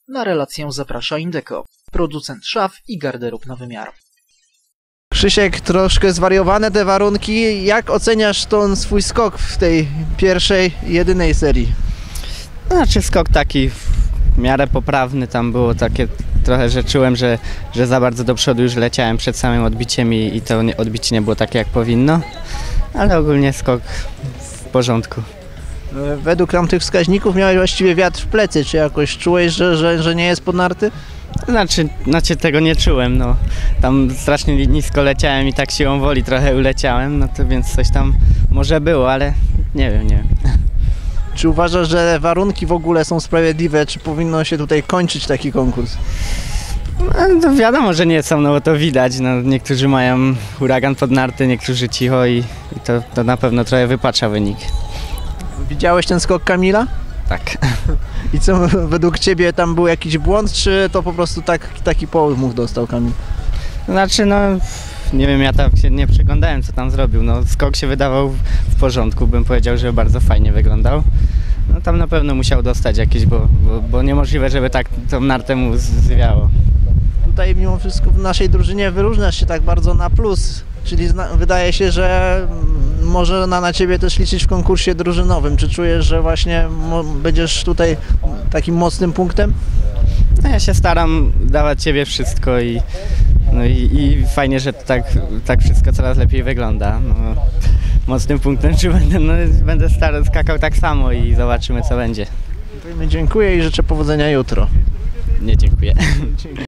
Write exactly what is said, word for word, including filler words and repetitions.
Na relację zaprasza Indeco, producent szaf i garderób na wymiar. Krzysiek, troszkę zwariowane te warunki. Jak oceniasz ten swój skok w tej pierwszej, jedynej serii? Znaczy skok taki w miarę poprawny, tam było takie trochę, że czułem, że, że za bardzo do przodu już leciałem przed samym odbiciem i, i to nie, odbicie nie było takie jak powinno, ale ogólnie skok w porządku. Według tamtych wskaźników miałeś właściwie wiatr w plecy. Czy jakoś czułeś, że, że, że nie jest pod narty? Znaczy, znaczy tego nie czułem, no tam strasznie nisko leciałem i tak siłą woli trochę uleciałem, no to więc coś tam może było, ale nie wiem, nie wiem. Czy uważasz, że warunki w ogóle są sprawiedliwe? Czy powinno się tutaj kończyć taki konkurs? No, to wiadomo, że nie są, no bo to widać, no niektórzy mają huragan pod narty, niektórzy cicho i, i to, to na pewno trochę wypacza wynik. Widziałeś ten skok Kamila? Tak. I co, według Ciebie tam był jakiś błąd, czy to po prostu tak, taki połów dostał Kamil? Znaczy, no nie wiem, ja tak się nie przeglądałem, co tam zrobił. No skok się wydawał w porządku, bym powiedział, że bardzo fajnie wyglądał. No tam na pewno musiał dostać jakieś, bo, bo, bo niemożliwe, żeby tak tą nartę mu zwiało. Tutaj mimo wszystko w naszej drużynie wyróżniasz się tak bardzo na plus, czyli wydaje się, że może na, na Ciebie też liczyć w konkursie drużynowym. Czy czujesz, że właśnie będziesz tutaj takim mocnym punktem? No, ja się staram dawać Ciebie wszystko i, no i, i fajnie, że tak, tak wszystko coraz lepiej wygląda. No, mocnym punktem, czy będę, no, będę stary, skakał tak samo i zobaczymy, co będzie. Dziękuję i życzę powodzenia jutro. Nie, dziękuję.